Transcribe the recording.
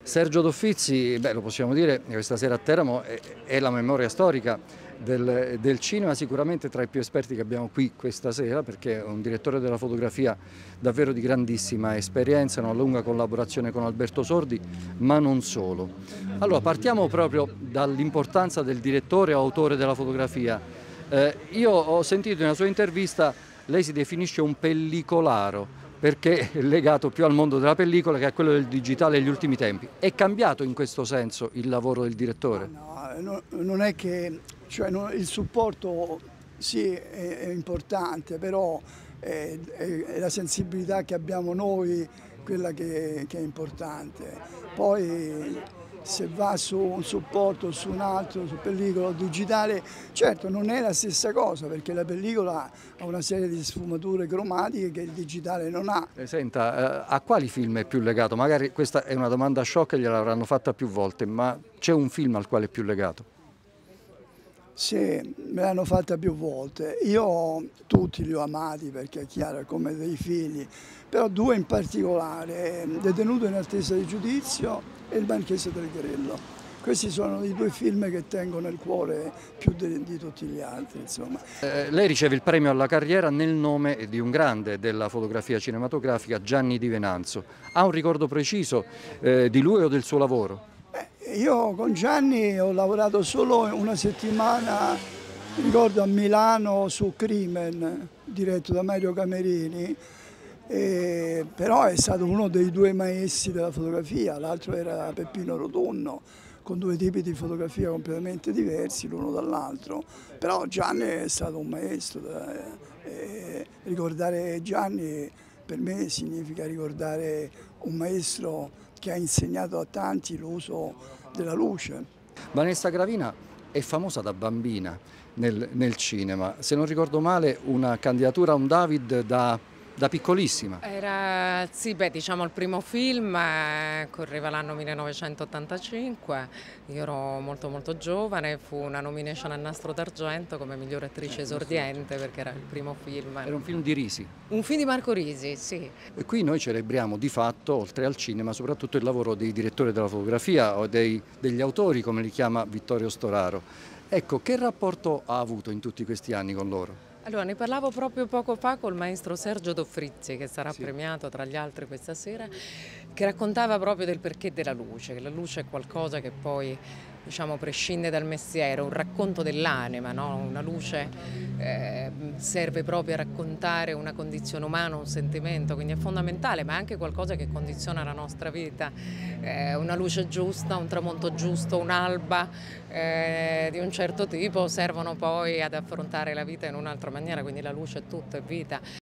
Sergio Doffizzi, beh, lo possiamo dire, questa sera a Teramo è la memoria storica del cinema, sicuramente tra i più esperti che abbiamo qui questa sera, perché è un direttore della fotografia davvero di grandissima esperienza, una lunga collaborazione con Alberto Sordi, ma non solo. Allora, partiamo proprio dall'importanza del direttore o autore della fotografia. Io ho sentito in una sua intervista, lei si definisce un pellicolaro, perché è legato più al mondo della pellicola che a quello del digitale negli ultimi tempi. È cambiato in questo senso il lavoro del direttore? Non è che, il supporto sì è importante, però è la sensibilità che abbiamo noi quella che è importante. Poi se va su un supporto, su un altro, su pellicola o digitale, certo non è la stessa cosa, perché la pellicola ha una serie di sfumature cromatiche che il digitale non ha. Senta, a quali film è più legato? Magari questa è una domanda shock, gliel'avranno fatta più volte, ma c'è un film al quale è più legato? Sì, me l'hanno fatta più volte. Io tutti li ho amati perché è chiaro, è come dei figli, però due in particolare, Detenuto in attesa di giudizio e Il Marchese del Grillo. Questi sono i due film che tengo nel cuore più di tutti gli altri, insomma. Lei riceve il premio alla carriera nel nome di un grande della fotografia cinematografica, Gianni Di Venanzo. Ha un ricordo preciso di lui o del suo lavoro? Io con Gianni ho lavorato solo una settimana, ricordo a Milano su Crimen, diretto da Mario Camerini, però è stato uno dei due maestri della fotografia, l'altro era Peppino Rotunno, con due tipi di fotografia completamente diversi l'uno dall'altro, però Gianni è stato un maestro, ricordare Gianni per me significa ricordare un maestro che ha insegnato a tanti l'uso della luce. Vanessa Gravina è famosa da bambina nel cinema, se non ricordo male una candidatura a un David da piccolissima. Era, sì, beh, diciamo il primo film, correva l'anno 1985, io ero molto giovane, fu una nomination al Nastro d'Argento come miglior attrice esordiente perché era il primo film. Era un film di Risi. Un film di Marco Risi, sì. E qui noi celebriamo di fatto, oltre al cinema, soprattutto il lavoro dei direttori della fotografia o degli autori, come li chiama Vittorio Storaro. Ecco, che rapporto ha avuto in tutti questi anni con loro? Allora, ne parlavo proprio poco fa col maestro Sergio Doffrizzi, che sarà Sì. premiato tra gli altri questa sera, che raccontava proprio del perché della luce, che la luce è qualcosa che poi, diciamo, prescinde dal mestiere, un racconto dell'anima, no? Una luce serve proprio a raccontare una condizione umana, un sentimento, quindi è fondamentale, ma è anche qualcosa che condiziona la nostra vita. Una luce giusta, un tramonto giusto, un'alba di un certo tipo servono poi ad affrontare la vita in un'altra maniera, quindi la luce è tutto, è vita.